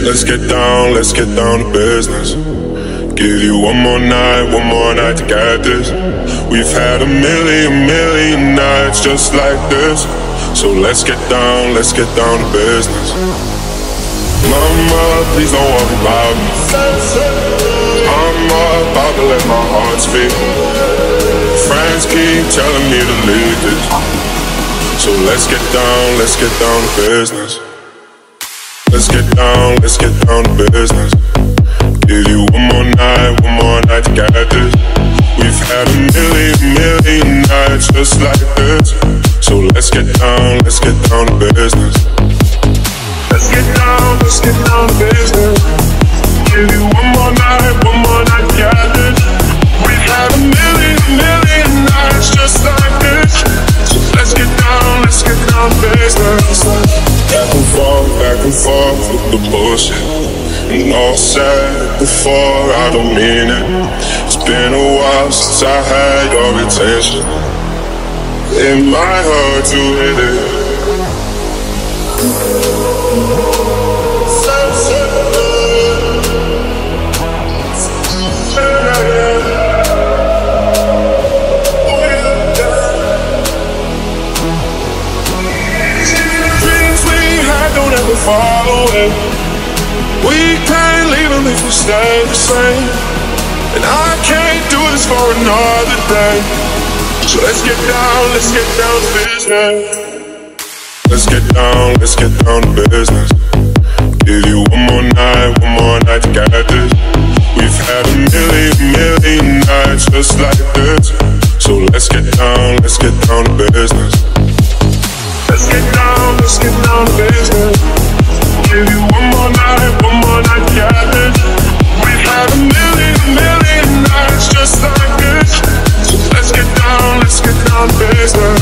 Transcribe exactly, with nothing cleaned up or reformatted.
Let's get down, let's get down to business. Give you one more night, one more night to get this. We've had a million, million nights just like this. So let's get down, let's get down to business. Mama, please don't worry about me. I'm about to let my heart speak. Friends keep telling me to leave this. So let's get down, let's get down to business. Let's get down, let's get down to business. Give you one more night, one more night to get this. We've had a million, million nights just like this. So let's get down, let's get down to business. Let's get down, let's get down to business. Give you one more night, one more night to get this. We've had a million, million nights just like this. So let's get down, let's get down to business. Back and forth, back and forth with the bullshit. And all said before, I don't mean it. It's been a while since I had your attention. It might hurt to hit it. Dreams we had don't ever fall away. We can't leave them if we stay the same. And I can't do this for another day. So let's get down, let's get down to business. Let's get down, let's get down to business. Give you one more night, one more night to get this. We've had a million, million nights just like this. So let's get down, let's get down to business. Let's get down, let's get down to business. Give you one more night, one more night to get this. We've had a million, million nights just like this. So let's get down, let's get down to business.